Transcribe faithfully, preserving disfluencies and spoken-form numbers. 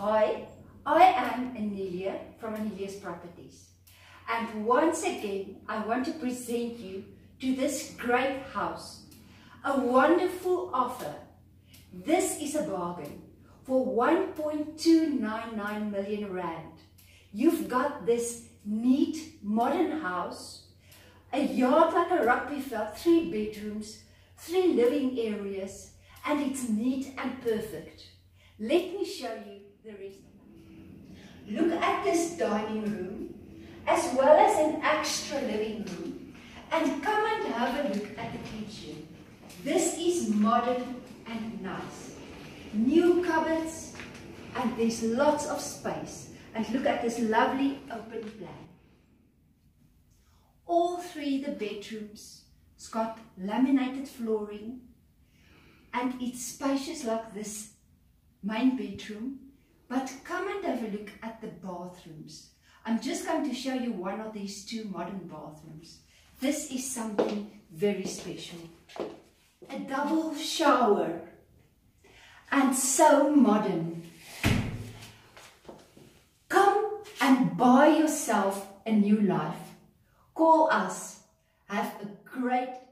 Hi, I am Anelia from Anelia's Properties, and once again I want to present you to this great house. A wonderful offer. This is a bargain for one point two nine nine million rand. You've got this neat modern house, a yard like a rugby field, three bedrooms, three living areas, and it's neat and perfect. Let me show you the rest. Look at this dining room as well as an extra living room, and come and have a look at the kitchen. This is modern and nice. New cupboards, and there's lots of space. And look at this lovely open plan. All three the bedrooms, it's got laminated flooring, and it's spacious like this main bedroom. But come and have a look at the bathrooms. I'm just going to show you one of these two modern bathrooms. This is something very special. A double shower, and so modern. Come and buy yourself a new life. Call us. Have a great